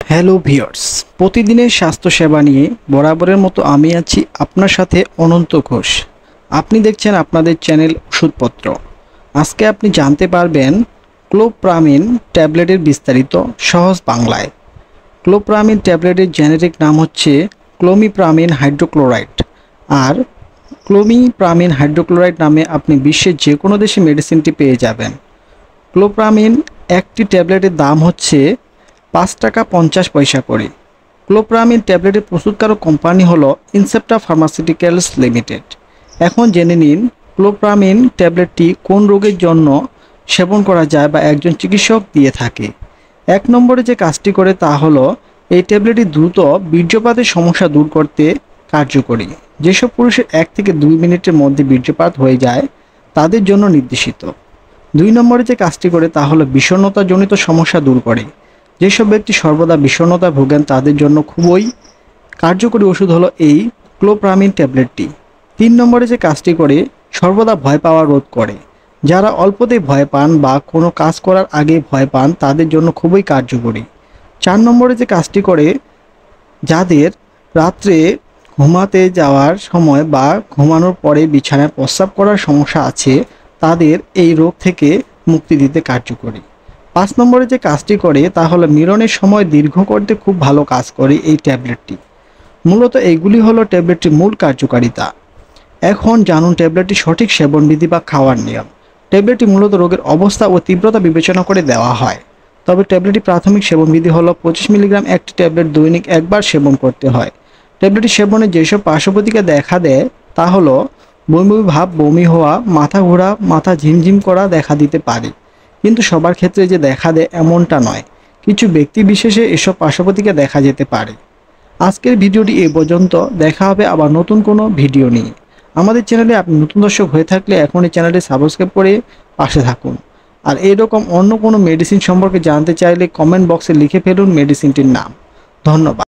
Hello viewers, প্রতিদিনের স্বাস্থ্যসেবা নিয়ে বরাবরের মতো আমি আছি আপনার সাথে অনন্ত ঘোষ। আপনি দেখছেন আপনাদের চ্যানেল ওষুধপত্র। আজকে আপনি জানতে পারবেন ক্লোপ্রামিন ট্যাবলেটের বিস্তারিত সহজ বাংলায়। ক্লোপ্রামিন ট্যাবলেটের জেনেরিক নাম হচ্ছে ক্লোমিপ্রামিন হাইড্রোক্লোরাইড। আর ক্লোমিপ্রামিন হাইড্রোক্লোরাইড নামে আপনি বিশ্বের যে কোনো দেশে মেডিসিনটি পেয়ে যাবেন। ক্লোপ্রামিন একটি ট্যাবলেটের দাম হচ্ছে 5 টাকা 50 পয়সা করে। ক্লোপ্রামিন ট্যাবলেটের প্রস্তুতকারক কোম্পানি হলো ইনসেপ্টা ফার্মাসিউটিক্যালস লিমিটেড। এখন জেনে নিন ক্লোপ্রামিন ট্যাবলেটটি কোন রোগের জন্য সেবন করা যায় বা একজন চিকিৎসক দিয়ে থাকে। 1 নম্বরে যে কাজটি করে তা হলো এই ট্যাবলেটটি দ্রুত বীর্যপাতের সমস্যা দূর করতে কার্যকরী। যেসব পুরুষের 1 থেকে 2 মিনিটের মধ্যে বীর্যপাত হয়ে যায় তাদের জন্য নির্দেশিত। 2 নম্বরে যে কাজটি করে তা হলো বিষণ্ণতাজনিত সমস্যা দূর করে। যেসব ব্যক্তি সর্বদা বিষণ্ণতা ভোগেন তাদের জন্য খুবই কার্যকরী ওষুধ হলো এই ক্লোপ্রামিন ট্যাবলেটটি। 3 নম্বরে যে কাজটি করে সর্বদা ভয় পাওয়া রোধ করে। যারা অল্পতেই ভয় পান বা কোনো কাজ করার আগে ভয় পান তাদের জন্য খুবই কার্যকরী। 4 নম্বরে যে কাজটি করে যাদের রাত্রে ঘুমাতে যাওয়ার সময় বা ঘুমানোর পরে বিছানায় প্রস্রাব করার সমস্যা আছে তাদের এই রোগ থেকে মুক্তি দিতে কার্যকরী। 5 নম্বরে যে কাজটি করে তা হলো মিলনের সময় দীর্ঘ করতে খুব ভালো কাজ করে এই ট্যাবলেটটি। মূলত এইগুলি হলো ট্যাবলেটটির মূল কার্যকারিতা। এখন জানুন ট্যাবলেটটি সঠিক সেবনবিধি বা খাওয়ার নিয়ম। ট্যাবলেটটি মূলত রোগের অবস্থা ও তীব্রতা বিবেচনা করে দেওয়া হয়। তবে ট্যাবলেটটি প্রাথমিক সেবনবিধি হলো 25 মিলিগ্রাম একটি ট্যাবলেট দৈনিক একবার সেবন করতে হয়। ট্যাবলেটটি সেবনে যেসব পার্শ্বপ্রতিক্রিয়া দেখা দেয় তা হলো বমি ভাব, বমি হওয়া, মাথা ঘোরা, মাথা ঝিমঝিম করা দেখা দিতে পারে। কিন্তু সবার ক্ষেত্রে যে দেখা দেয় এমনটা নয়, কিছু ব্যক্তি বিশেষে এসব পার্শ্বপ্রতিক্রিয়া দেখা যেতে পারে। আজকের ভিডিওটি এ পর্যন্ত। দেখা হবে আবার নতুন কোনো ভিডিও নিয়ে। আমাদের চ্যানেলে আপনি নতুন দর্শক হয়ে থাকলে এখনই চ্যানেলটি সাবস্ক্রাইব করে পাশে থাকুন। আর এরকম অন্য কোনো মেডিসিন সম্পর্কে জানতে চাইলে কমেন্ট বক্সে লিখে ফেলুন মেডিসিনটির নাম। ধন্যবাদ।